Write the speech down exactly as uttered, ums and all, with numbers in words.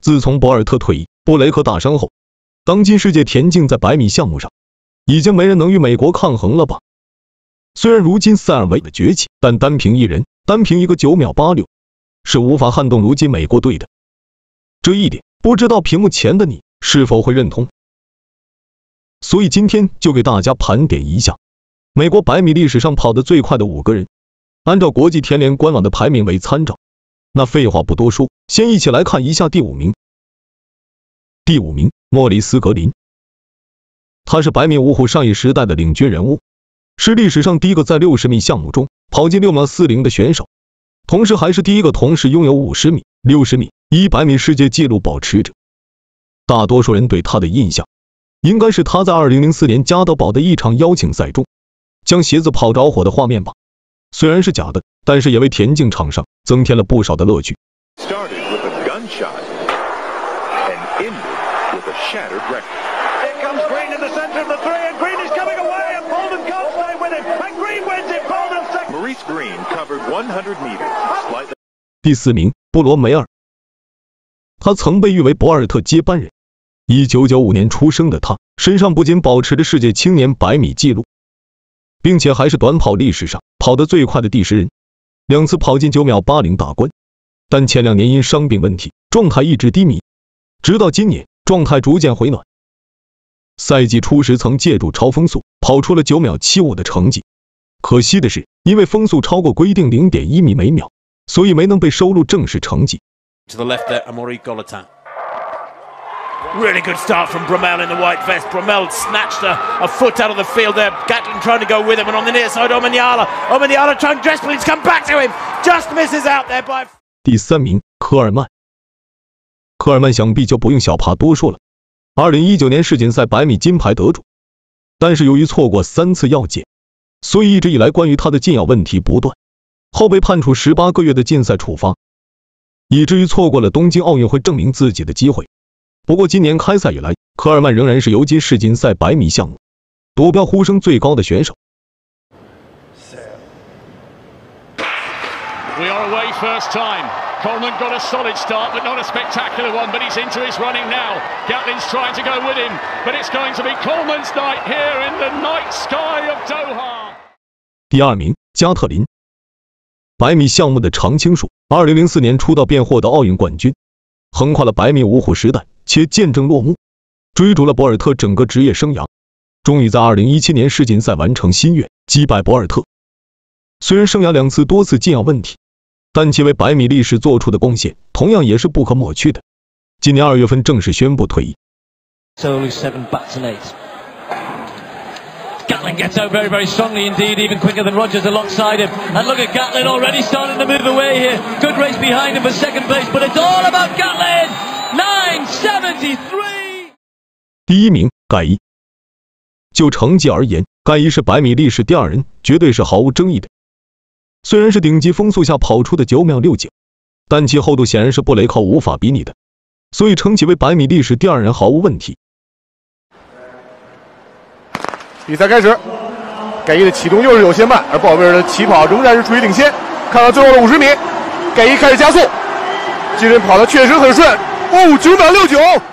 自从博尔特退役，布雷克大伤后，当今世界田径在百米项目上，已经没人能与美国抗衡了吧？虽然如今塞尔维的崛起，但单凭一人，单凭一个九秒八六，是无法撼动如今美国队的。这一点，不知道屏幕前的你是否会认同？所以今天就给大家盘点一下美国百米历史上跑得最快的五个人，按照国际田联官网的排名为参照。那废话不多说，先一起来看一下第五名。第五名，莫里斯·格林，他是百米五虎上一时代的领军人物，是历史上第一个在六十米项目中跑进六秒四零的选手，同时还是第一个同时拥有五十米、六十米、一百米世界纪录保持者。大多数人对他的印象，应该是他在二零零四年加德堡的一场邀请赛中，将鞋子跑着火的画面吧。虽然是假的，但是也为田径场上增添了不少的乐趣。第四名，布罗梅尔，他曾被誉为博尔特接班人。一九九五年出生的他，身上不仅保持着世界青年百米纪录，并且还是短跑历史上跑得最快的第十人，两次跑进九秒八零大关。但前两年因伤病问题，状态一直低迷，直到今年状态逐渐回暖。赛季初时曾借助超风速跑出了九秒七五的成绩，可惜的是，因为风速超过规定 零点一米每秒，所以没能被收录正式成绩。 To the left there, Amaury Golotin. Really good start from Bromell in the white vest. Bromell snatched a, a foot out of the field there. Gatlin trying to go with him, and on the near side, Omanyala. Omanyala trying to dress, but he's come back to him. Just misses out there by. 第三名，科尔曼。科尔曼想必就不用小爬多说了。二零一九年世锦赛百米金牌得主，但是由于错过三次药检，所以一直以来关于他的禁药问题不断，后被判处十八个月的禁赛处罚，以至于错过了东京奥运会证明自己的机会。不过今年开赛以来，科尔曼仍然是尤金世锦赛百米项目夺标呼声最高的选手。 We are away first time. Coleman got a solid start, but not a spectacular one, but he's into his running now. Gatlin's trying to go with him, but it's going to be Coleman's night here in the night sky of Doha. 第二名，加特林，百米项目的常青树，二零零四年出道便获得奥运冠军，横跨了百米五虎时代，且见证落幕，追逐了博尔特整个职业生涯，终于在二零一七年世锦赛完成心愿，击败博尔特。虽然生涯两次多次禁药问题，但其为百米历史做出的贡献同样也是不可抹去的。今年二月份正式宣布退役。 Only seven bats and eight. Gatlin gets out very, very strongly indeed, even quicker than Rogers alongside him. And look at Gatlin already starting to move away here. Good race behind him for second place, but it's all about Gatlin. nine seventy-three. 第一名，盖伊。就成绩而言，盖伊是百米历史第二人，绝对是毫无争议的。虽然是顶级风速下跑出的九秒六九，但其厚度显然是布雷克无法比拟的，所以称其为百米历史第二人毫无问题。 比赛开始，盖伊的启动又是有些慢，而鲍威尔的起跑仍然是处于领先。看到最后的五十米，盖伊开始加速，今人跑得确实很顺，哦，九秒六九。